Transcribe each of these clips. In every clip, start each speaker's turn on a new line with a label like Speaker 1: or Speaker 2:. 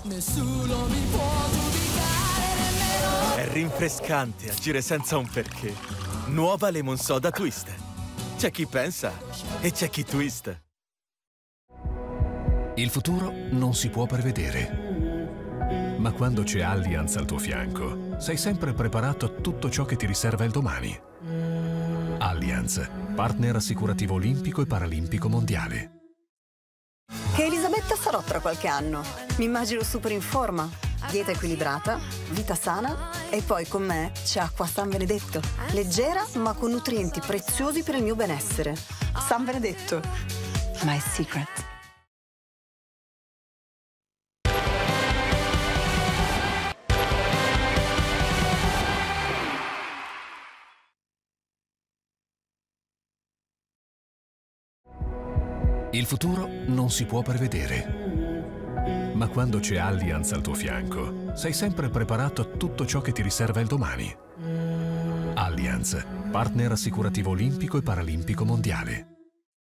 Speaker 1: Nessuno mi può giudicare nemmeno.
Speaker 2: È rinfrescante agire senza un perché. Nuova Lemon Soda Twist. C'è chi pensa e c'è chi twist.
Speaker 3: Il futuro non si può prevedere. Ma quando c'è Allianz al tuo fianco, sei sempre preparato a tutto ciò che ti riserva il domani. Allianz, partner assicurativo olimpico e paralimpico mondiale.
Speaker 4: Che Elisabetta sarò tra qualche anno. Mi immagino super in forma, dieta equilibrata, vita sana e poi con me c'è acqua San Benedetto. Leggera ma con nutrienti preziosi per il mio benessere. San Benedetto, my secret.
Speaker 3: Il futuro non si può prevedere. Ma quando c'è Allianz al tuo fianco, sei sempre preparato a tutto ciò che ti riserva il domani. Allianz, partner assicurativo olimpico e paralimpico mondiale.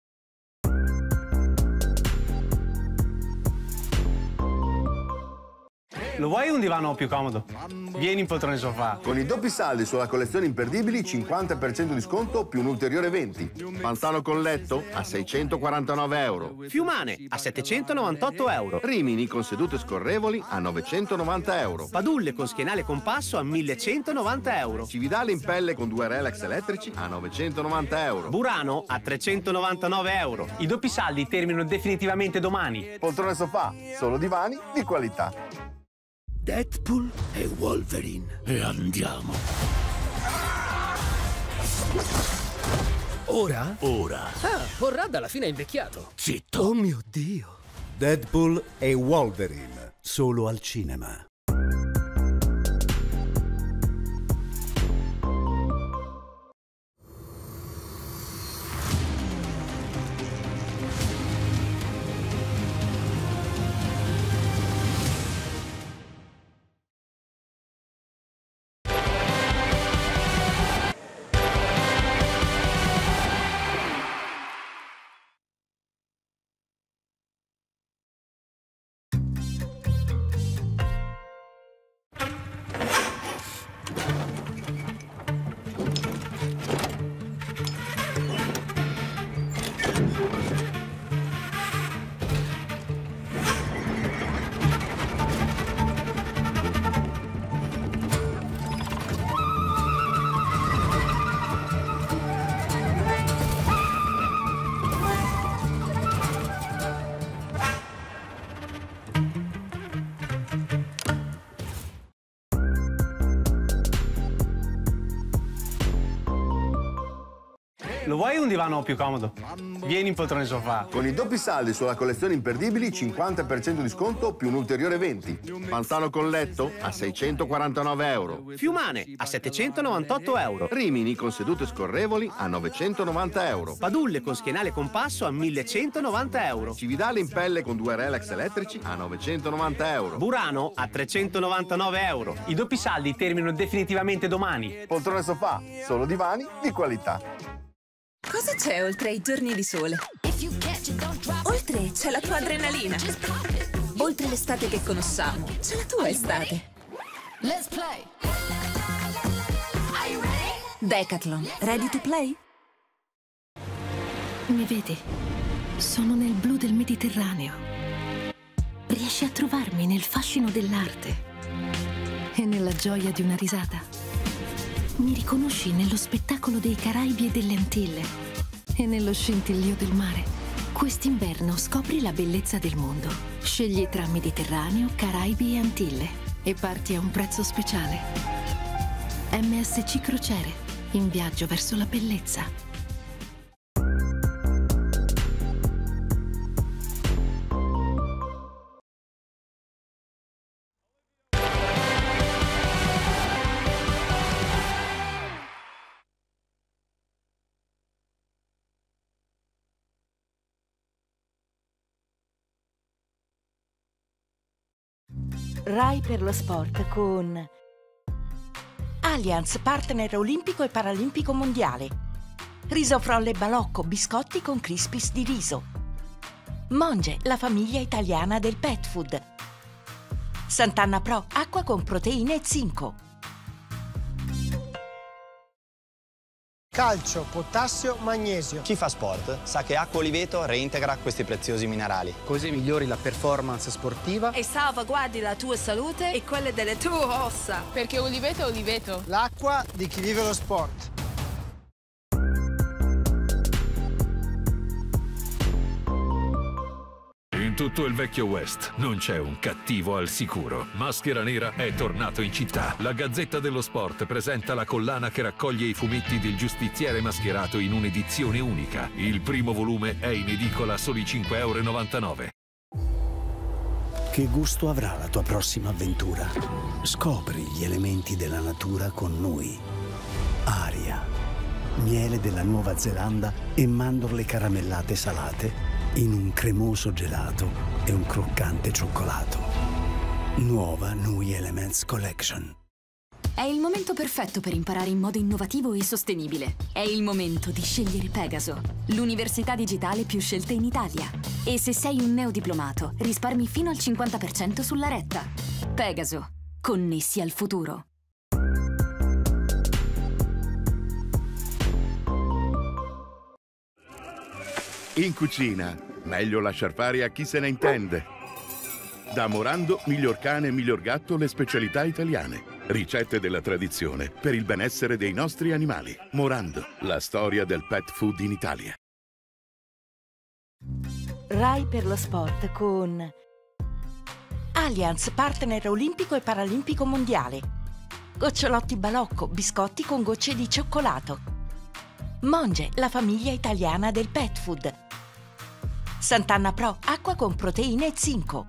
Speaker 5: Lo vuoi un divano più comodo? Vieni in poltrone sofà.
Speaker 6: Con i doppi saldi sulla collezione imperdibili, 50% di sconto più un ulteriore 20. Panzano con letto a 649 euro.
Speaker 5: Fiumane a 798 euro.
Speaker 6: Rimini con sedute scorrevoli a 990 euro.
Speaker 5: Padulle con schienale compasso a 1190 euro.
Speaker 6: Cividale in pelle con 2 relax elettrici a 990 euro.
Speaker 5: Burano a 399 euro. I doppi saldi terminano definitivamente domani.
Speaker 6: Poltrone sofà, solo divani di qualità.
Speaker 7: Deadpool e Wolverine. E andiamo.
Speaker 8: Ora?
Speaker 7: Ora.
Speaker 8: Ah, Porrad alla fine è invecchiato.
Speaker 7: Zitto.
Speaker 8: Oh mio Dio.
Speaker 9: Deadpool e Wolverine, solo al cinema.
Speaker 5: Lo vuoi un divano più comodo? Vieni in poltrone sofà.
Speaker 6: Con i doppi saldi sulla collezione imperdibili, 50% di sconto più un ulteriore 20. Panzano con letto a 649 euro.
Speaker 5: Fiumane a 798 euro.
Speaker 6: Rimini con sedute scorrevoli a 990 euro.
Speaker 5: Padulle con schienale compasso a 1190 euro.
Speaker 6: Cividale in pelle con 2 relax elettrici a 990 euro.
Speaker 5: Burano a 399 euro. I doppi saldi terminano definitivamente domani.
Speaker 6: Poltrone sofà, solo divani di qualità.
Speaker 10: Cosa c'è oltre ai giorni di sole? Oltre c'è la tua adrenalina. Oltre l'estate che conosciamo, c'è la tua estate. Decathlon, ready to play?
Speaker 11: Mi vedi? Sono nel blu del Mediterraneo. Riesci a trovarmi nel fascino dell'arte e nella gioia di una risata. Mi riconosci nello spettacolo dei Caraibi e delle Antille e nello scintillio del mare. Quest'inverno scopri la bellezza del mondo. Scegli tra Mediterraneo, Caraibi e Antille e parti a un prezzo speciale. MSC Crociere, in viaggio verso la bellezza.
Speaker 12: Rai per lo sport con Allianz, partner olimpico e paralimpico mondiale. Riso frolle balocco, biscotti con crispis di riso. Monge, la famiglia italiana del pet food. Sant'Anna Pro, acqua con proteine e zinco.
Speaker 13: Calcio, potassio, magnesio.
Speaker 14: Chi fa sport sa che Acqua Oliveto reintegra questi preziosi minerali.
Speaker 15: Così migliori la performance sportiva
Speaker 10: e salvaguardi la tua salute e quelle delle tue ossa.
Speaker 16: Perché Oliveto è Oliveto.
Speaker 13: L'acqua di chi vive lo sport.
Speaker 3: In tutto il vecchio West non c'è un cattivo al sicuro. Maschera Nera è tornato in città. La Gazzetta dello Sport presenta la collana che raccoglie i fumetti del giustiziere mascherato in un'edizione unica. Il primo volume è in edicola a soli 5,99 €.
Speaker 7: Che gusto avrà la tua prossima avventura? Scopri gli elementi della natura con noi. Aria, miele della Nuova Zelanda e mandorle caramellate salate in un cremoso gelato e un croccante cioccolato. Nuova Nui Elements Collection.
Speaker 17: È il momento perfetto per imparare in modo innovativo e sostenibile. È il momento di scegliere Pegaso, l'università digitale più scelta in Italia. E se sei un neodiplomato, risparmi fino al 50% sulla retta. Pegaso, connessi al futuro.
Speaker 18: In cucina, meglio lasciar fare a chi se ne intende. Da Morando, miglior cane e miglior gatto, le specialità italiane. Ricette della tradizione per il benessere dei nostri animali. Morando, la storia del pet food in Italia.
Speaker 12: Rai per lo sport con Allianz, partner olimpico e paralimpico mondiale. Gocciolotti Balocco, biscotti con gocce di cioccolato. Monge, la famiglia italiana del pet food. Sant'Anna Pro, acqua con proteine e zinco.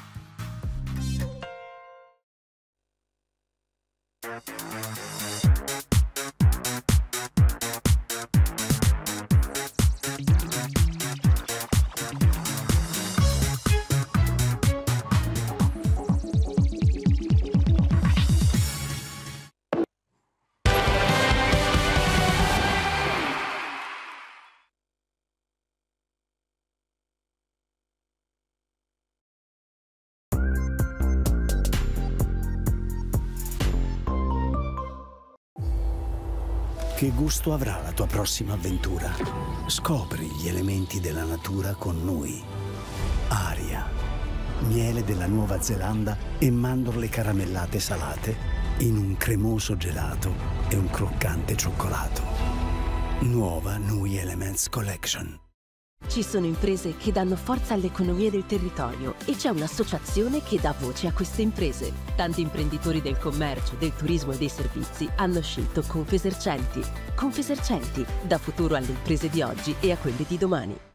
Speaker 7: Che gusto avrà la tua prossima avventura? Scopri gli elementi della natura con noi. Aria, miele della Nuova Zelanda e mandorle caramellate salate in un cremoso gelato e un croccante cioccolato. Nuova Nui Elements Collection.
Speaker 19: Ci sono imprese che danno forza all'economia del territorio e c'è un'associazione che dà voce a queste imprese. Tanti imprenditori del commercio, del turismo e dei servizi hanno scelto Confesercenti. Confesercenti dà futuro alle imprese di oggi e a quelle di domani.